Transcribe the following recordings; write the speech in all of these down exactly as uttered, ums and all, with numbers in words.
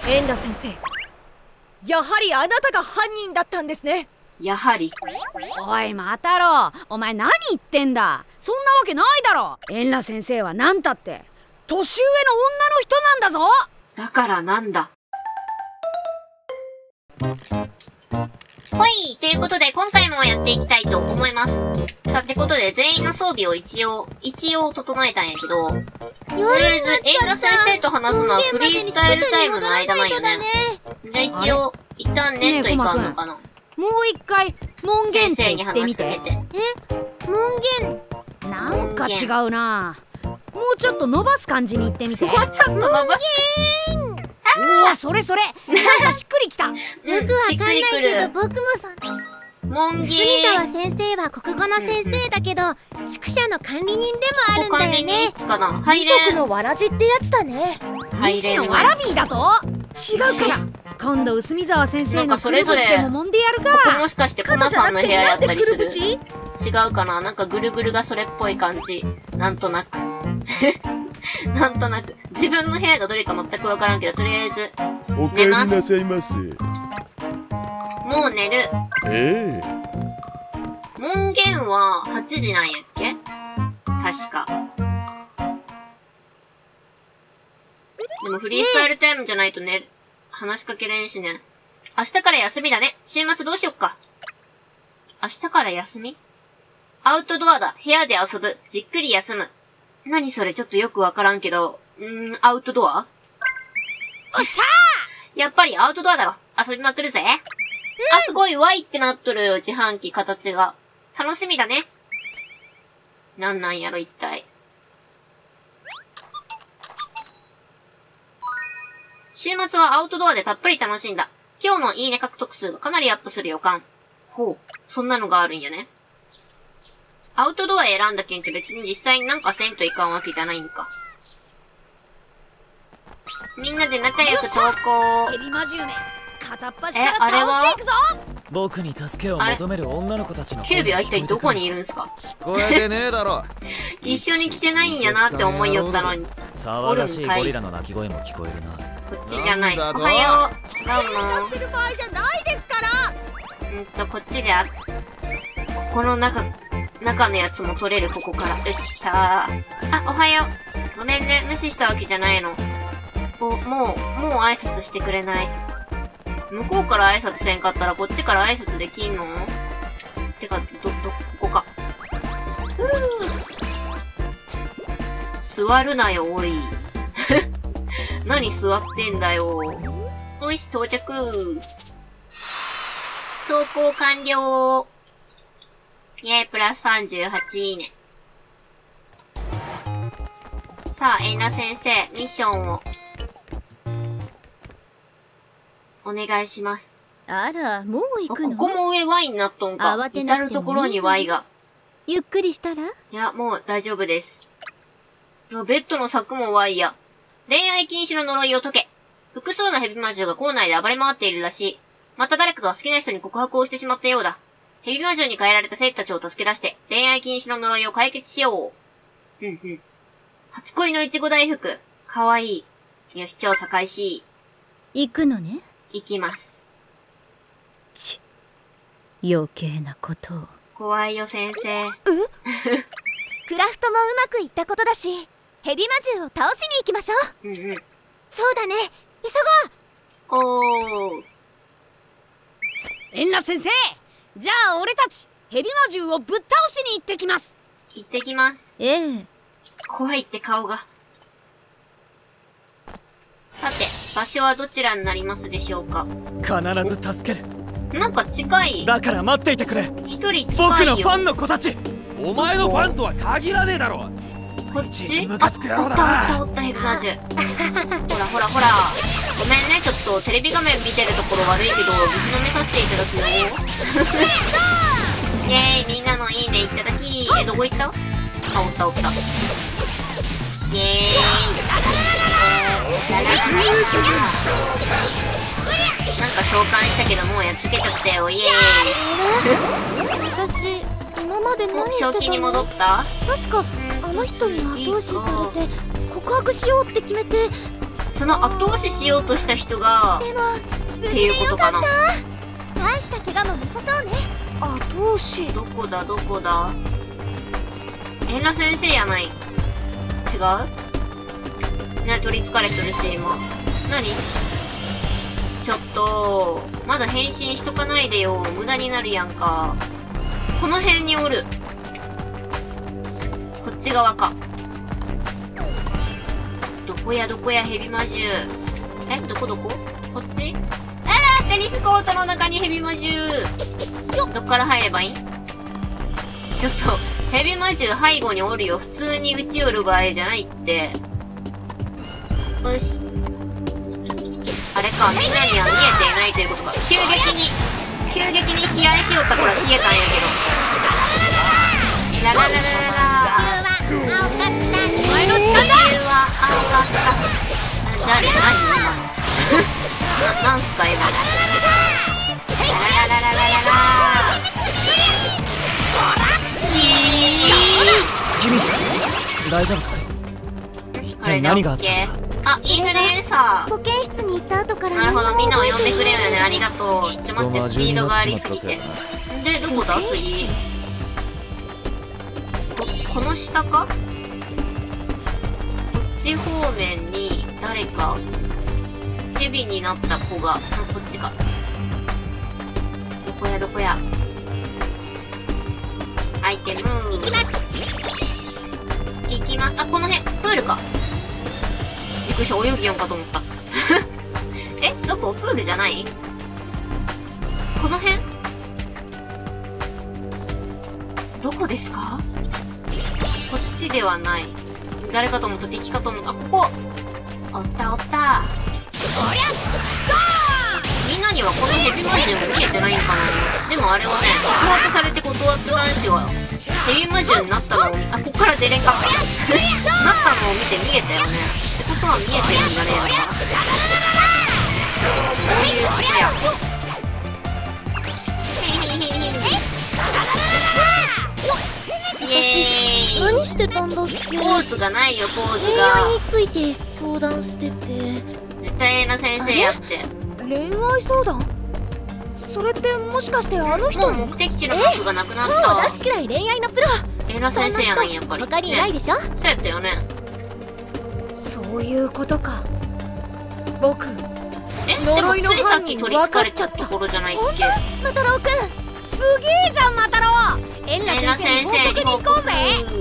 エンラ先生、やはりあなたが犯人だったんですね。 やはり。 おいマタロウ、お前何言ってんだ。そんなわけないだろ。エンラ先生は何たって年上の女の人なんだぞ。 だからなんだ。 ほい、ということで今回もやっていきたいと思います。さてことで全員の装備を一応、一応整えたんやけど、とりあえずエンラ先生と話すのはフリースタイルタイムの間なんよね。じゃあ一応、一旦ネットいかんのかな。 もう一回門限って先生に言ってみて。 話しかけて。 え、門限。 なんか違うな。もうちょっと伸ばす感じに言ってみて。 もうちょっと伸ばす。 おお、それそれ。なんかしっくりきた。 うん、しっくりくる。 僕もさ。 門限。 住沢先生は国語の先生だけど、宿舎の管理人でもあるんだ管理よね。 人室かな。入れん。 二足のわらじってやつだね。 入れんのわらびだと違うから。今度住沢先生のくるぶしでも揉んでやるか。 ここもしかしてコマさんの部屋やったりする。 肩じゃなくてなんでくるぶし？ 違うかな。なんかぐるぐるがそれっぽい感じ。なんとなく。なんとなく。自分の部屋がどれか全くわからんけど、とりあえず。 お帰りなさいませ。 もう寝る。 ええ。 門限ははちじなんやっけ？確か。でもフリースタイルタイムじゃないとね、話しかけれんしね。明日から休みだね。週末どうしよっか。明日から休み？アウトドアだ。部屋で遊ぶ。じっくり休む。何それちょっとよくわからんけど、うーん、アウトドア？ おっしゃやっぱりアウトドアだろ。遊びまくるぜ。あ、すごい、ワイってなっとるよ、自販機形が。楽しみだね。なんなんやろ、一体。週末はアウトドアでたっぷり楽しんだ。今日のいいね獲得数がかなりアップする予感。ほう、そんなのがあるんやね。アウトドア選んだけんって別に実際になんかせんといかんわけじゃないんか。みんなで仲良く投稿。 ヘビマジュメ、片っ端え、 からあれは倒していくぞ。 僕に助けを求める女の子たちのキュービは一体どこにいるんすか？ 聞こえてねえだろ。 一緒に来てないんやなって思いよったのに。 騒がしいゴリラの鳴き声も聞こえるな。 こっちじゃない。おなんだとはよう。どう喧嘩しも。 てる場合じゃないですから。 うんと、こっちであ、ここの中、中のやつも取れる、ここから。よし、来たー。あ、おはよう。ごめんね、無視したわけじゃないの。お、もう、もう挨拶してくれない。向こうから挨拶せんかったらこっちから挨拶できんの？てか、ど、ど、ここか。ふぅ。座るなよ、おい。何座ってんだよ。おいし、到着。投稿完了。イェーイ、プラスさんじゅうはちいいね。さあ、エンラ先生、ミッションを。お願いします。 あら、もう行くの？ ここも上 Y になっとんか。 慌てなくてもいい至るところに Y が。 ゆっくりしたら？ いや、もう大丈夫です。ベッドの柵も Y や。恋愛禁止の呪いを解け。複数のヘビ魔獣が校内で暴れ回っているらしい。また誰かが好きな人に告白をしてしまったようだ。ヘビ魔獣に変えられた生徒たちを助け出して、恋愛禁止の呪いを解決しよう。うんうん。初恋のいちご大福。かわいい。よし、調査開始。 行くのね。 行きます。 ち、余計なことを。 怖いよ、先生。 クラフトもうまくいったことだし、ヘビ魔獣を倒しに行きましょう。 うんうん。 そうだね、急ごう。 おー。 エンラ先生、じゃあ俺たちヘビ魔獣をぶっ倒しに行ってきます。 行ってきます。 ええ。 怖いって顔が。さて、場所はどちらになりますでしょうか？ 必ず助ける。 なんか近い。 だから待っていてくれ。 一人僕近いよ。 のファンの子たち。お前のファンとは限らねえだろ。 こっち？ ムカつく野郎だな。 おったおったおったヘビマジュ。ほらほらほら。ごめんね、ちょっとテレビ画面見てるところ悪いけど、ぶちのめさせていただくよ。イェーイ、みんなのいいねいただき。え、どこ行った？あ、おったおった。イェーイ。なんか召喚したけどもうやっつけちゃったよ、イエーイ。 私、今までお、 何してたの？ 正気に戻った？ 確か、あの人に後押しされて、告白しようって決めて、 その後押ししようとした人がでも無っていうことかな。 大した怪我もなさそうね。 後押し。 どこだどこだ。エンラ先生やない。違うね、取りつかれてるし今。何ちょっとまだ変身しとかないでよ。無駄になるやんか。この辺におる。こっち側か。どこやどこやヘビ魔獣。え、どこどここっち。あー、テニスコートの中にヘビ魔獣。どっから入ればいい？ちょっとヘビ魔獣背後におるよ。普通に撃ち寄る場合じゃないって。よし。あれか、みんなには見えていないということか。急激に急激に試合しよった頃は消えたんやけど。ララララララ。 青かったね。 お前の時間だ。 理由は青かった。誰？何今の。な、なんすか今。ララララララララ。 君大丈夫か？ これでオッケー。あ、インフルエンサー。 保健室に行った後からなるほど、みんなを呼んでくれよね。ありががとう。ちょ、待って、スピードがありすぎて。で、どこだ次。こ、この下か？こっち方面に、誰か、ヘビになった子が、あ、こっちか。どこやどこや。アイテムー。行きます。行きます。あ、この辺、プールか。びっくりした、泳ぎよんかと思った。え、どこ？プールじゃない？この辺？どこですか？こっちではない。誰かと思った、敵かと思った。あ、ここ！おったおった。みんなにはこのヘビ魔獣も見えてないんかな。でもあれはね、告白されて断った男子は、ヘビ魔獣になったのを、あ、こっから出れんかった。なったのを見て逃げたよね。ってことは見えてるんじゃねえのか。そういうことや。イエーイ。 何してたんだっけ。 ポーズがないよ、ポーズ恋愛が。 について相談してて。 絶対エナ先生やって。 恋愛相談？それってもしかしてあの人もうの？ 目的地のバスがなくなっ本をた。 出すくらい恋愛のプロ。 エナ先生やないやっぱり。 他にいないでしょ。 ね、そうやったよね。 そういうことか。僕え、でも呪いのついさっ犯人き取りつかれた分かっちゃったところじゃないっけ。 マタロウくん。 すげえじゃんマタロウ。エンエナラ先先生に生に報告に行こうぜ。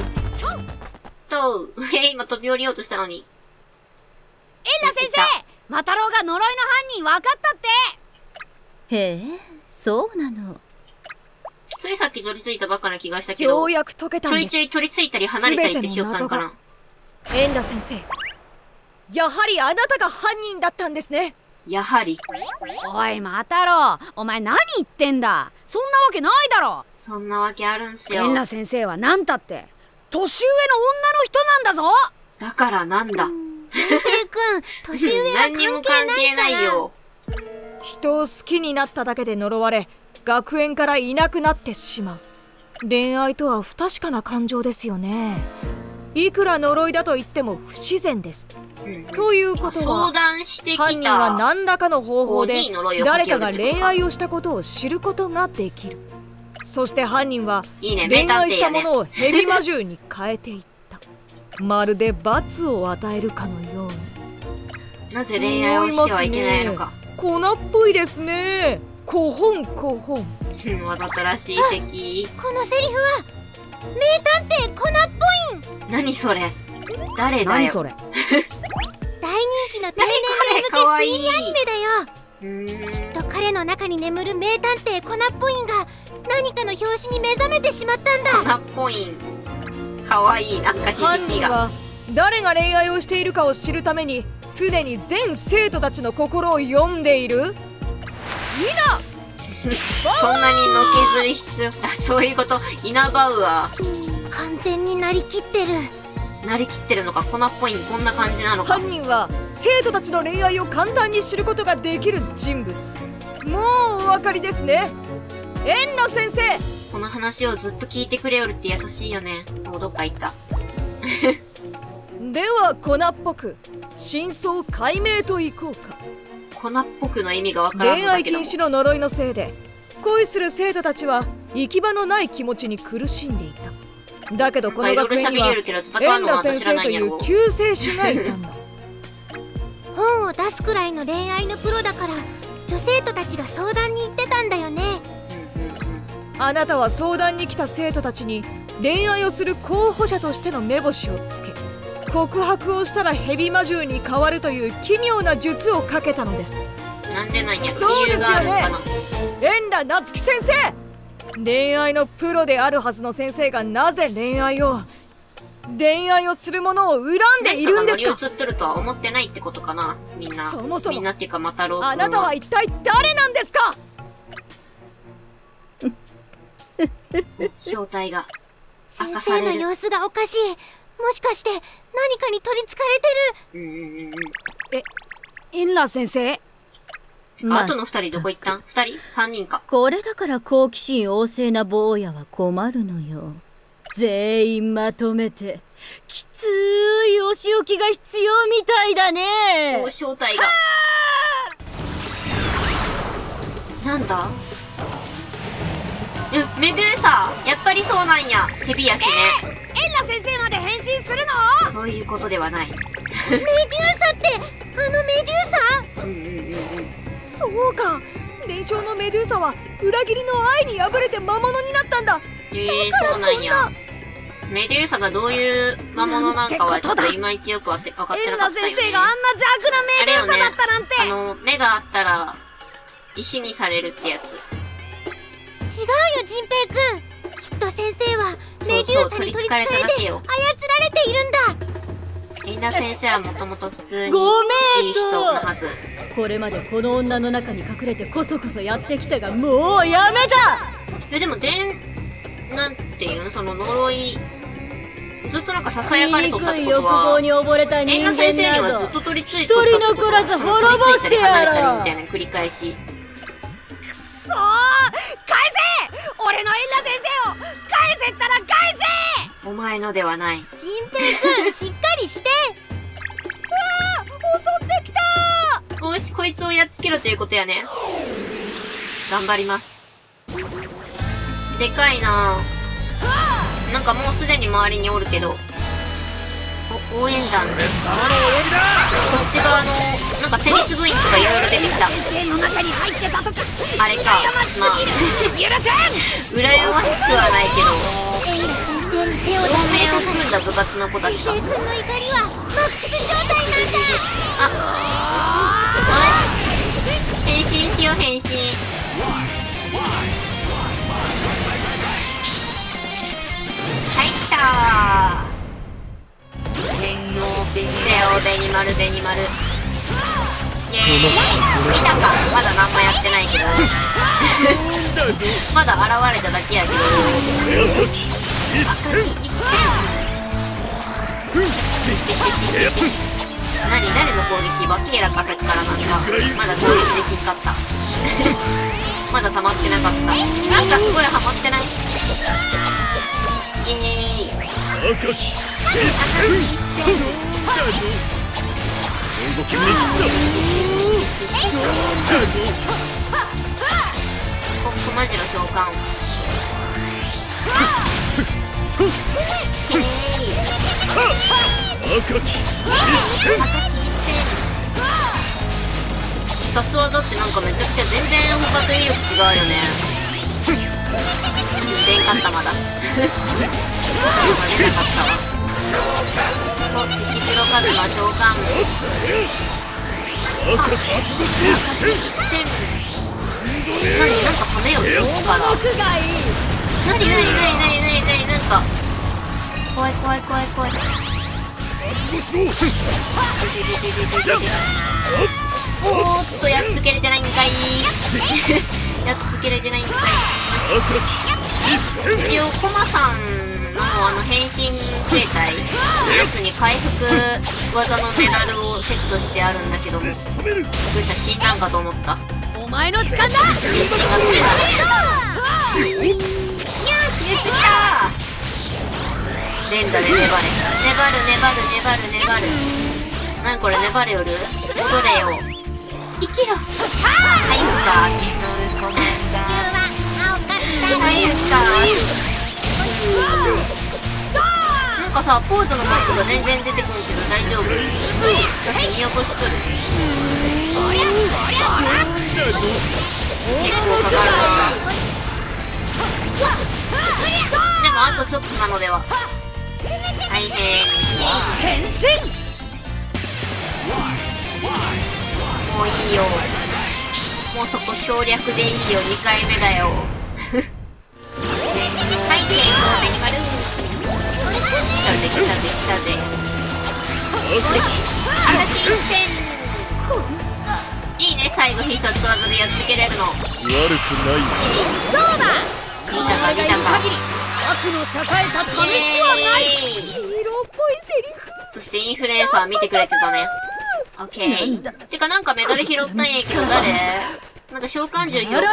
と、え、今飛び降りようとしたのに。 エンラ先生、マタロウが呪いの犯人分かったって。 へえ、そうなの。 ついさっき取り付いたばっかな気がしたけど、 ようやく解けたんです。 ちょいちょい取り付いたり離れたりってしよったんかな。 エンラ先生、やはりあなたが犯人だったんですね。 やはり。 おいマタロウ、お前何言ってんだ。そんなわけないだろ。 そんなわけあるんすよ。 エンラ先生は何たって年上の女の人なんだぞ。 だからなんだ。 天平くん、年上は関何にも係関係ないから。 ないよ。 人を好きになっただけで呪われ、学園からいなくなってしまう。恋愛とは不確かな感情ですよね。いくら呪いだと言っても不自然です。 うん、 ということ相は談してきた犯人は何らかの方法で方に呪いをか誰けようってことかかが恋愛をしたことを知ることができる。そして犯人はいいね、名恋探偵やね。 愛したものをヘビ魔獣に変えていった。まるで罰を与えるかのように。 なぜ恋愛をしてはいけないのか。 粉っぽいですね。こほんこほん。 うん、わざとらしい席。 このセリフは名探偵コナっぽいん。 何それ。誰だよ。 何それ。 大人気の低年齢向け推理アニメだよ。 うーん。 きっと彼の中に眠る名探偵コナっぽいんが何かの拍子に目覚めてしまったんだ。 粉っぽいん。かわいい、なんか犯響きが。 人は誰が恋愛をしているかを知るために常に全生徒たちの心を読んでいる。みんなそんなにのけずる必要、あ、そういうこと。イナバウアー。 完全になりきってる。 なりきってるのか、粉っぽいん、こんな感じなのか。 犯人は生徒たちの恋愛を簡単に知ることができる人物。もうお分かりですね。エンナ先生。 この話をずっと聞いてくれよるって優しいよね。もうどっか行った。 では粉っぽく真相解明といこうか。 粉っぽくの意味がわからん恋のだけども。 愛禁止の呪いのせいで恋する生徒たちは行き場のない気持ちに苦しんでいた。だけどこの学園にはエンラ先生という救世主がいたんだ。 本を出すくらいの恋愛のプロだから女生徒たちが相談に行ってたんだよね。 あなたは相談に来た生徒たちに恋愛をする候補者としての目星をつけ、告白をしたら蛇魔獣に変わるという奇妙な術をかけたのです。 なんでなんや、 そうですよね理由があるのかな。 エンラ夏樹先生、恋愛のプロであるはずの先生がなぜ恋愛を恋愛をする者を恨んでいるんですか。 何かが乗り移ってるとは思ってないってことかな、みんな。 そもそもみんなっていうかマタロウ君は。 あなたは一体誰なんですか。 正体が明先かされる。 生の様子がおかしい。もしかして何かに取りつかれてる。 うんうんうんエンラ先生。 うん。あとの二人どこ行ったん？二人？三人か。 これだから好奇心旺盛な坊やは困るのよ。全員まとめてきついお仕置きが必要みたいだね。 お、正体が。なんだ？え、メデューサ、やっぱりそうなんや。ヘビやしね。 エンラ先生まで変身するの？ そういうことではない。 メデューサってあのメデューサ？ うんうんうんうん。 そうか、伝承のメデューサは裏切りの愛に敗れて魔物になったんだ。 ええー、そうなんや。メデューサがどういう魔物なんかはちょっといまいちよくわって分かってなかったよね。 エンラ先生があんな邪悪なメデューサだったなんて。 あの、目があったら石にされるってやつ。 違うよ、ジンペイ君。きっと先生はメデューサに取りつかれて操られているんだ。 エンラ先生はもともと普通にごめんいい人のはず。 これまでこの女の中に隠れてこそこそやってきたがもうやめた。 え、でもでんなんていうんその呪いずっとなんかささやかれとったってこと欲望は、 に溺れた人エンラ間先生にはなどずっと取り付い一ておったってこと。 人残らず滅ぼしてやろう。 取り付いたり離れたりみたいな繰り返し。 そう返せ、俺のエンラ先生を返せったら返せ。 お前のではない。 ジンペイ君、しっかりして。 うわー、襲ってきたよし、こいつをやっつけろということやね。頑張ります。でかいなぁ。なんかもうすでに周りにおるけど。お、応援団です。こっち側の、なんかテニス部員とかいろいろ出てきた。あれか、まあ、羨ましくはないけど、 エンラ先生に手を同出され盟をた組んだ部活の子たちか。 ジンペイ君の怒りはマックス状態なんだ。 あ、変身しよう、変身。入ったー。ビステオベニマルベニマル。イエーイ。見たか。まだ何もやってないけどまだ現れただけやけど。赤き一戦。何誰の攻撃はケイラかさっきからなんかまだ攻撃できんかったまだ溜まってなかった。なんかすごいハマってない。イエーイ。 赤き一戦。 動きに来た。 コクマジの召喚。 赤き必殺技ってなんかめちゃくちゃ全然他と威力違うよね。出んかったまだ出なかったわ。お、獅子黒カズマ召喚。 赤き何なんかためよるこっから。何何何何何何なんか怖い怖い怖い怖い。おーっとやっつけれてないんかいやっつけれてないんかい。一応コマさんのあの変身形態のやつに回復技のメダルをセットしてあるんだけども、びっくりした。死んだんかと思った。 お前の時間だ。 変身が取れたね。にゃー気絶したー。 連打で粘れ。粘る粘る粘る粘る。なんこれ粘れよる？戻れよ。生きろ。はいか。はいか。なんかさ、ポーズのマークが全然出てこんけど大丈夫？私見落としとる。結構かかるな。でもあとちょっとなのでは。大変。 変身。 もういいよ。もうそこ省略でいいよ。にかいめだよ。はい、で、ベニマル。来たぜ来たぜ来たぜ。アタキンセン。いいね、最後必殺技でやっつけれるの。 悪くない。 どうだ。 見たか見たか。 悪の栄えた試しはない。ヒーローっぽいセリフ。 そしてインフルエンサー見てくれてたね。オッケー。てかなんかメダル拾ったんやけど誰？なんか召喚獣拾った？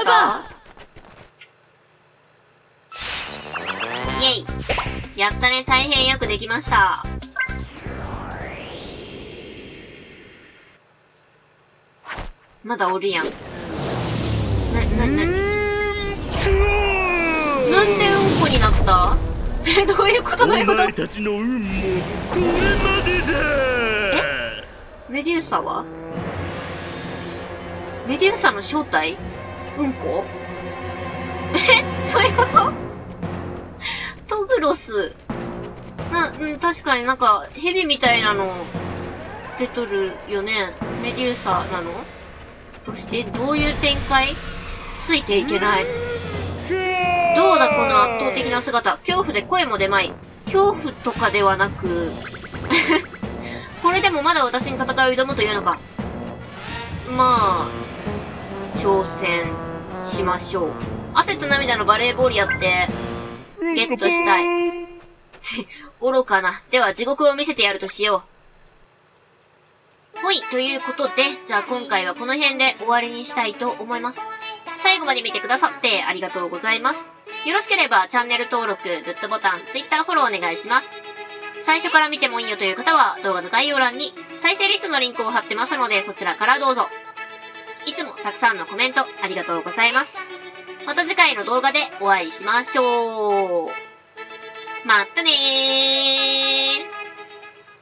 イェイ。やったね、大変よくできました。まだおるやん。な、な、な、なんでうんこになった？え、どういうことどういうこと？ お前たちの運もこれまでだ。 え？メデューサは？メデューサの正体？うんこ？え？そういうこと？トグロス。な、うん、確かになんか、蛇みたいなの、出とるよね。メデューサなの？どうして、どういう展開？ついていけない。どうだこの圧倒的な姿。恐怖で声も出まい。恐怖とかではなく、これでもまだ私に戦いを挑むというのか。まあ、挑戦しましょう。汗と涙のバレーボールやって、ゲットしたい。愚かな。では地獄を見せてやるとしよう。ほい、ということで、じゃあ今回はこの辺で終わりにしたいと思います。最後まで見てくださってありがとうございます。よろしければチャンネル登録、グッドボタン、Twitter フォローお願いします。最初から見てもいいよという方は動画の概要欄に再生リストのリンクを貼ってますのでそちらからどうぞ。いつもたくさんのコメントありがとうございます。また次回の動画でお会いしましょう。またねー。